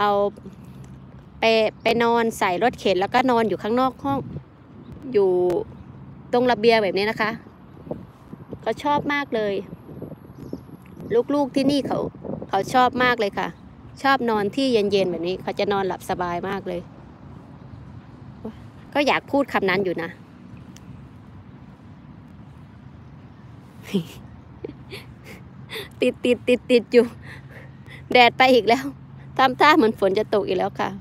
เอาไปนอนใส่รถเข็นแล้วก็นอนอยู่ข้างนอกห้องอยู่ตรงระเบียงแบบนี้นะคะเขาชอบมากเลยลูกๆที่นี่เขาชอบมากเลยค่ะชอบนอนที่เย็นๆแบบนี้เขาจะนอนหลับสบายมากเลยก็อยากพูดคำนั้นอยู่นะ ติดอยู่แดดไปอีกแล้วทำท่าเหมือนฝนจะตกอีกแล้วค่ะ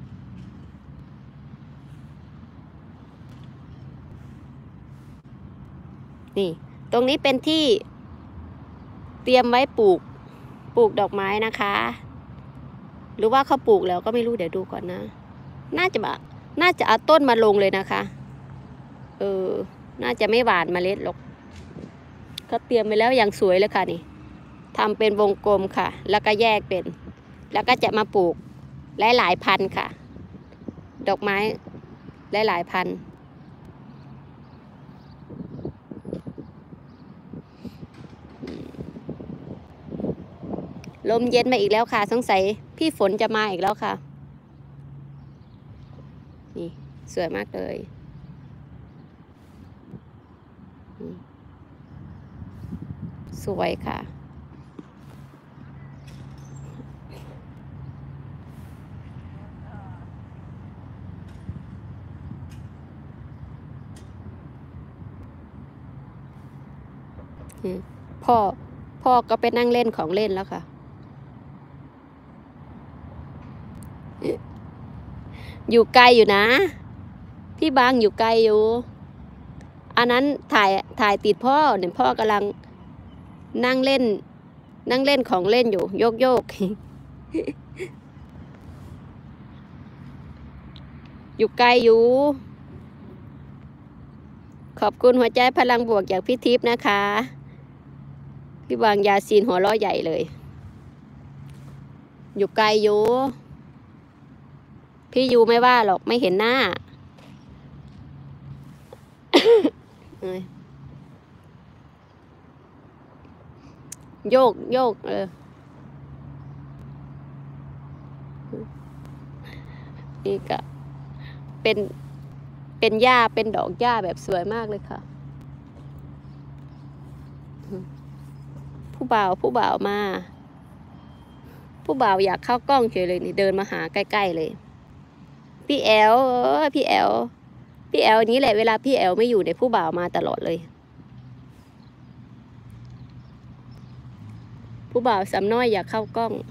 นี่ตรงนี้เป็นที่เตรียมไว้ปลูกดอกไม้นะคะหรือว่าเขาปลูกแล้วก็ไม่รู้เดี๋ยวดูก่อนนะน่าจะเอาต้นมาลงเลยนะคะน่าจะไม่หว่านเมล็ดหรอกเขาเตรียมไปแล้วอย่างสวยเลยค่ะนี่ทำเป็นวงกลมค่ะแล้วก็แยกเป็นแล้วก็จะมาปลูกหลายพันค่ะดอกไม้หลายพันลมเย็นมาอีกแล้วค่ะสงสัยพี่ฝนจะมาอีกแล้วค่ะนี่สวยมากเลยสวยค่ะพ่อก็ไปนั่งเล่นของเล่นแล้วค่ะอยู่ไกลอยู่นะพี่บางอยู่ไกลอยู่อันนั้นถ่ายติดพ่อเนี่ยพ่อกำลังนั่งเล่นของเล่นอยู่โยก อยู่ไกลอยู่ขอบคุณหัวใจพลังบวกจากพี่ทิพย์นะคะพี่บางยาซีนหัวล้อใหญ่เลยอยู่ไกลอยู่พี่ยูไม่ว่าหรอกไม่เห็นหน้า โยกนี่ก็เป็นหญ้าเป็นดอกหญ้าแบบสวยมากเลยค่ะผู้บ่าวมาผู้บ่าวอยากเข้ากล้องเฉยเลยนี่เดินมาหาใกล้ๆเลยพี่แอลพี่แอลนี้แหละเวลาพี่แอลไม่อยู่ในผู้บ่าวมาตลอดเลยผู้บ่าวสำน้อยอยากเข้ากล้อง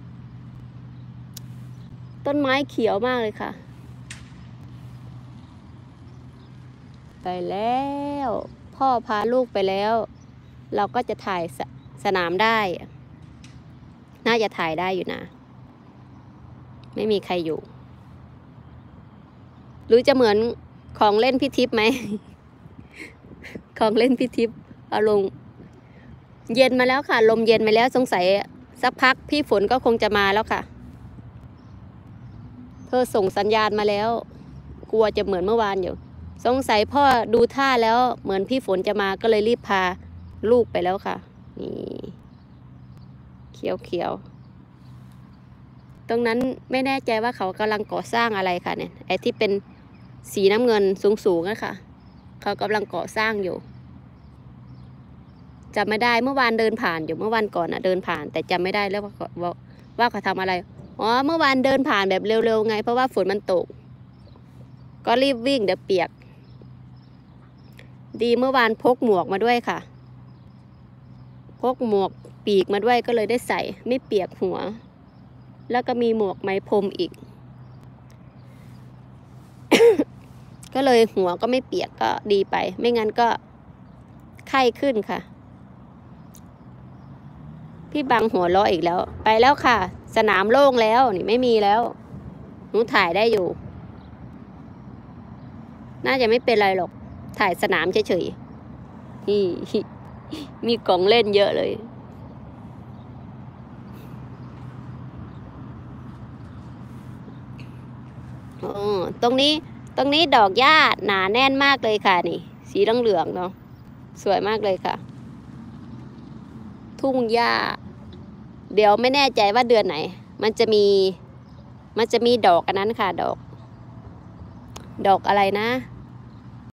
ต้นไม้เขียวมากเลยค่ะไปแล้วพ่อพาลูกไปแล้วเราก็จะถ่ายสนามได้น่าจะถ่ายได้อยู่นะไม่มีใครอยู่หรือจะเหมือนของเล่นพี่ทิพย์ไหม ของเล่นพี่ทิพย์เอาลงเย็นมาแล้วค่ะลมเย็นมาแล้วสงสัยสักพักพี่ฝนก็คงจะมาแล้วค่ะเธอส่งสัญญาณมาแล้วกลัวจะเหมือนเมื่อวานอยู่สงสัยพ่อดูท่าแล้วเหมือนพี่ฝนจะมาก็เลยรีบพาลูกไปแล้วค่ะนี่เขียวตรงนั้นไม่แน่ใจว่าเขากำลังก่อสร้างอะไรค่ะเนี่ยไอ้ที่เป็นสีน้ำเงินสูงนะคะเขากำลังก่อสร้างอยู่จำไม่ได้เมื่อวานเดินผ่านอยู่เมื่อวันก่อนเดินผ่านแต่จำไม่ได้แล้วว่าเขาทำอะไรเมื่อวานเดินผ่านแบบเร็วๆไงเพราะว่าฝนมันตกก็รีบวิ่งเดี๋ยวเปียกดีเมื่อวานพกหมวกมาด้วยค่ะพกหมวกปีกมาด้วยก็เลยได้ใส่ไม่เปียกหัวแล้วก็มีหมวกไหมพรมอีก ก็เลยหัวก็ไม่เปียกก็ดีไปไม่งั้นก็ไข้ขึ้นค่ะพี่บังหัวล้ออีกแล้วไปแล้วค่ะสนามโล่งแล้วนี่ไม่มีแล้วหนูถ่ายได้อยู่น่าจะไม่เป็นไรหรอกถ่ายสนามเฉยๆนี่ มีของเล่นเยอะเลยตรงนี้ดอกหญ้าหนาแน่นมากเลยค่ะนี่สีเหลืองๆเนาะสวยมากเลยค่ะทุ่งหญ้าเดี๋ยวไม่แน่ใจว่าเดือนไหนมันจะมีมันจะมีดอกอันนั้นค่ะ ดอกอะไรนะ